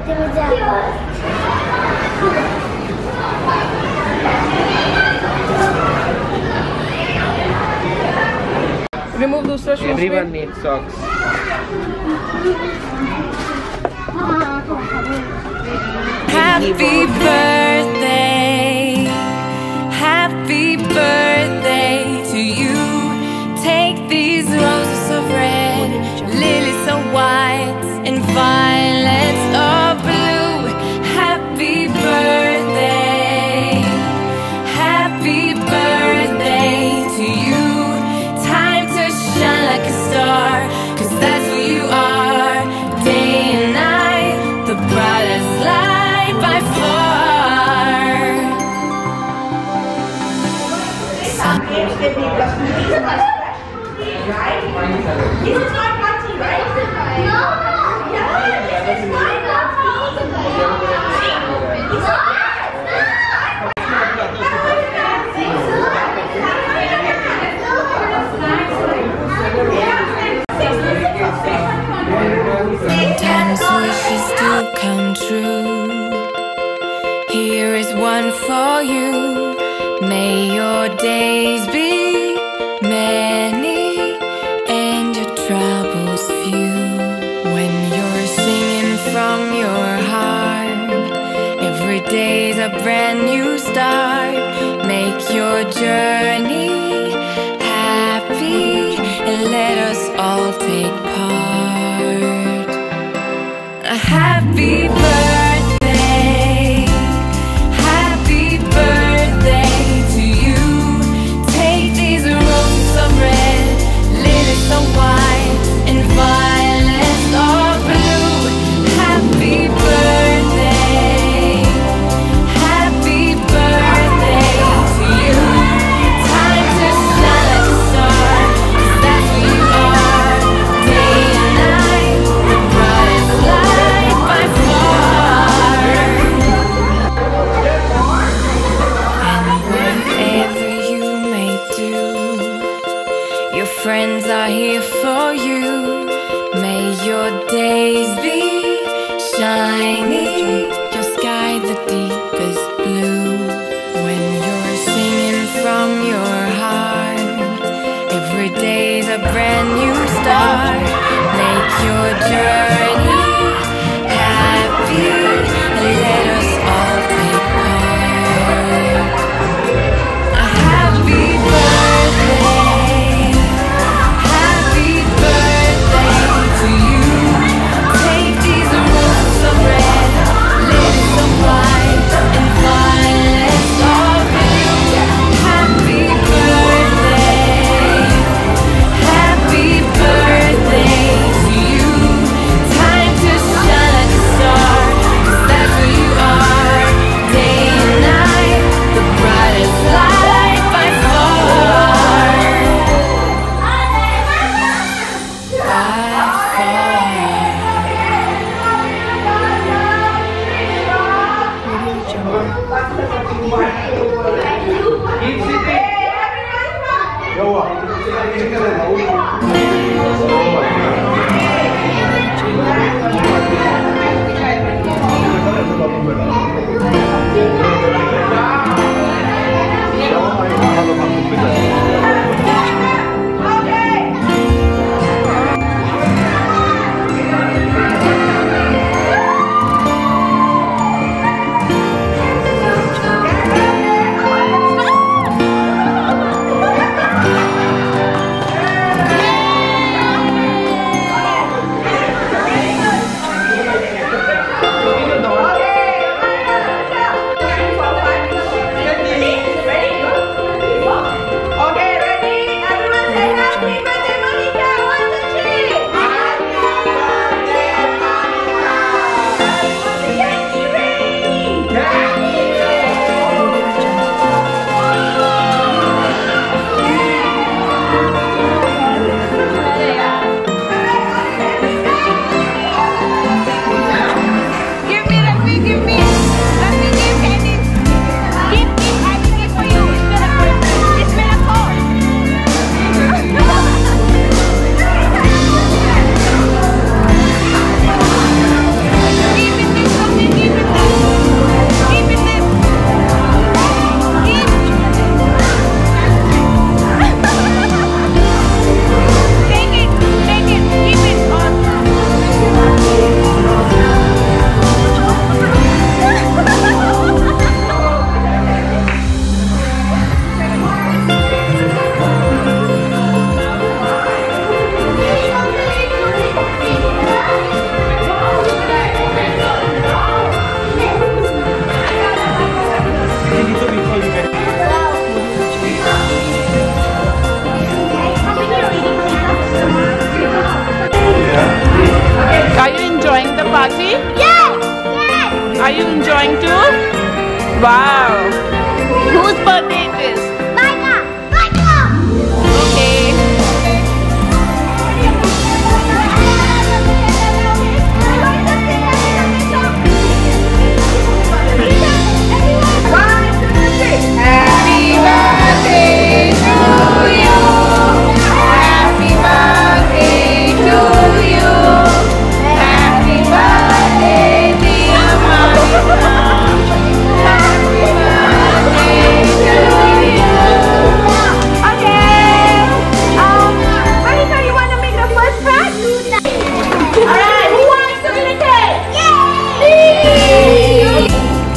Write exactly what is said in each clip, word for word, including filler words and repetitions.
Remove दूसरा shoes. Everyone needs socks. Happy birthday, happy birthday to you. Take these roses of red, lilies of white, and violets of blue. Happy birthday, happy birthday to you. Time to shine like a star, 'cause that's who you are. Day and night, the brightest light by far. This is my party, right? No, yeah, this is my party. It's Sometimes wishes do come true. Here is one for you. May your days be many and your troubles few. When you're singing from your heart, every day's a brand new start. Make your journey happy and let us all take part. A happy birthday, happy birthday to you. Take these roses of red, lilies of white, and violets of blue. Happy birthday, happy birthday to you. Time to shine like a star, 'cause that's who you are. Day and night, the brightest light by far. And whatever you may do, your friends are here for you. May your days be shiny, your sky the deepest blue. When you're singing from your heart, every day's a brand new start. Make your journey happy and let us all take part. A happy birthday, happy birthday to you. Take these roses of red, enjoying the party? Yes! Yes! Are you enjoying too? Wow! Whose birthday it is? Micah! Micah! Okay. Happy birthday to you. Happy birthday to you. Happy birthday, dear Monica. Happy birthday to you. Okay. Um, Monica, you want to make the first crack? Alright, who wants to be the cake? Happy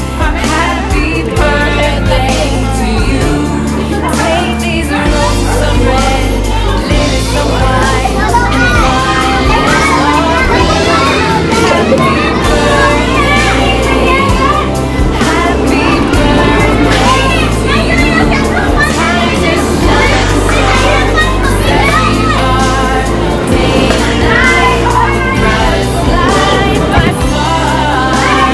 birthday to you. Take these roses of red, lilies of white, and violets of green. Happy birthday. Happy birthday to you. Time to shine bright, that you are day and night, brightest light by far.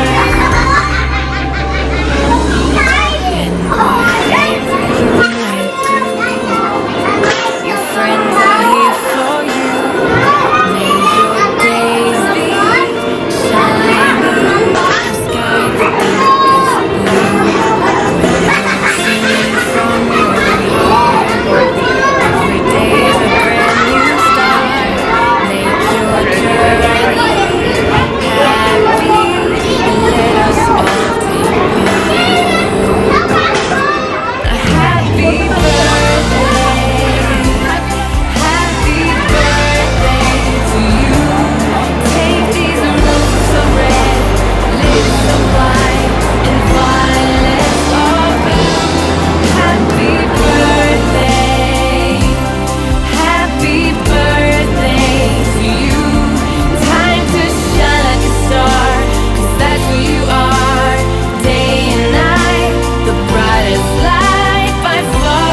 And whatever you might do, your friends are here for you. May your days be shining, the sky the deepest blue. When you're singing from your heart, every day's a brand new start. Make your journey happy, let us all take part. A happy birthday, happy birthday to you. Take these roses of red, lilies of white, and violets of blue. Happy birthday, happy birthday to you. Time to shine like a star, 'cause that's who you are, day and night, the brightest light by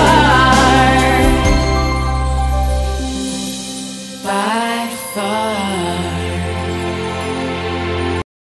far, by far.